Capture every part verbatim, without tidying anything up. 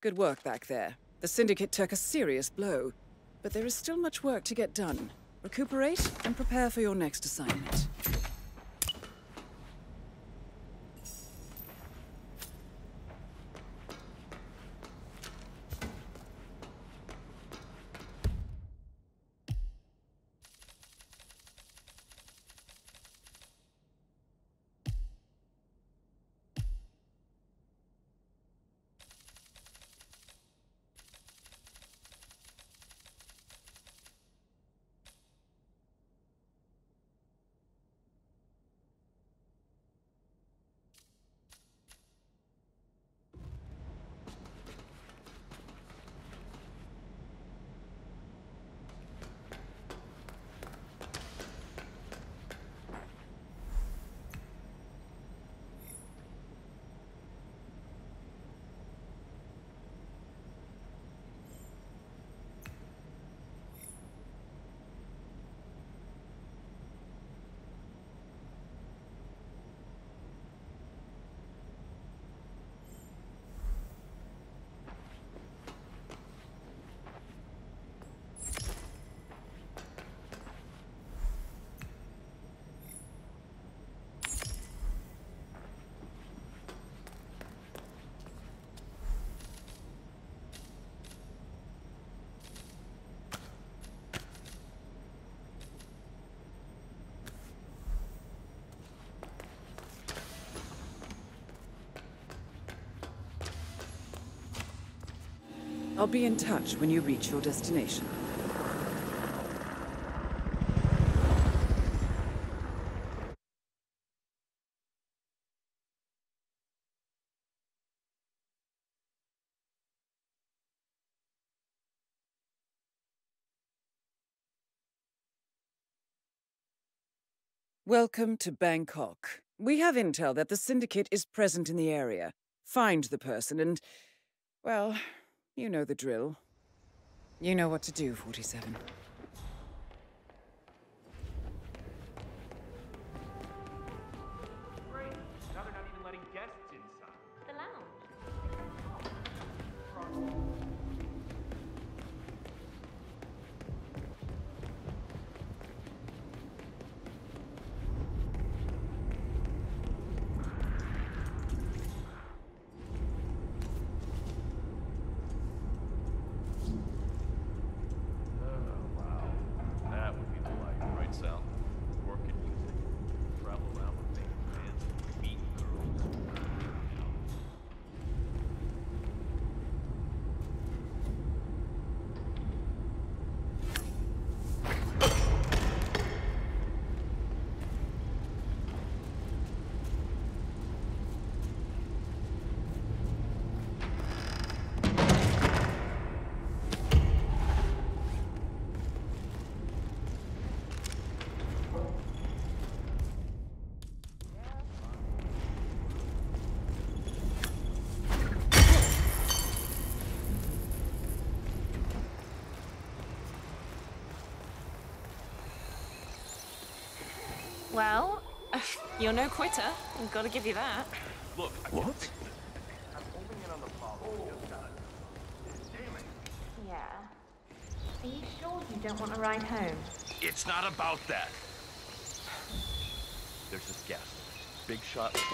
Good work back there. The Syndicate took a serious blow, but there is still much work to get done. Recuperate and prepare for your next assignment. I'll be in touch when you reach your destination. Welcome to Bangkok. We have intel that the Syndicate is present in the area. Find the person and, well, you know the drill. You know what to do, forty-seven. Great. Now they're not even letting guests inside. The lounge. Well, you're no quitter. I've got to give you that. Look, I What? can't think of this. I'm holding in on the problem. Just got damn it. Yeah. Are you sure you don't want to ride home? It's not about that. There's this guest. Big shot. I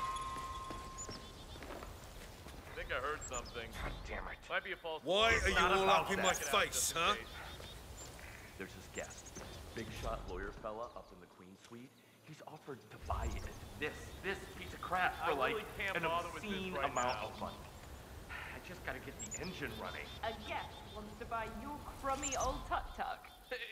think I heard something. God damn it. Might be a false. Why It's are you not all about up in that. my Check it out face, just in huh? case. There's this guest. Big shot lawyer fella up in the Queen Suite. He's offered to buy it. This, this piece of crap for like an obscene amount of money. I just gotta get the engine running. A guest wants to buy your crummy old tuk-tuk.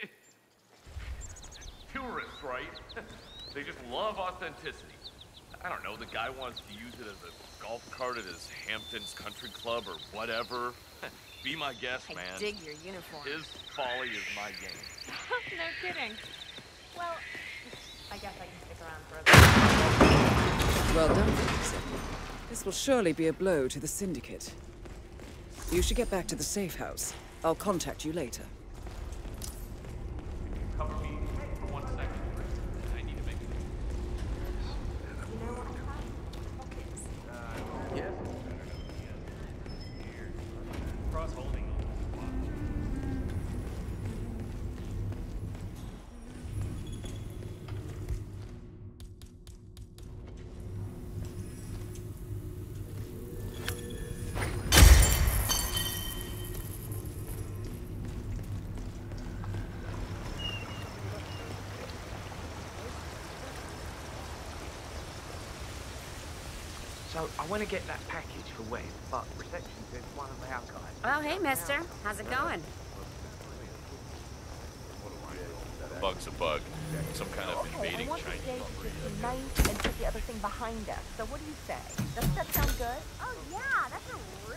Tourists, right? They just love authenticity. I don't know, the guy wants to use it as a golf cart at his Hamptons Country Club or whatever. Be my guest, I man. dig your uniform. His folly is my game. No kidding. Well, I guess I can stick around for a bit. Well done, forty-seven. This will surely be a blow to the Syndicate. You should get back to the safe house. I'll contact you later. Cover me for one second. I need to make You know what I found? Pockets. Yes. So, I want to get that package for Wes, but reception says one of our guys. Oh, hey, mister. How's it going? A bug's a bug. Some kind of invading Chinese. Nice and put the other thing behind us. So what do you say? Doesn't that sound good? Oh, yeah, that's a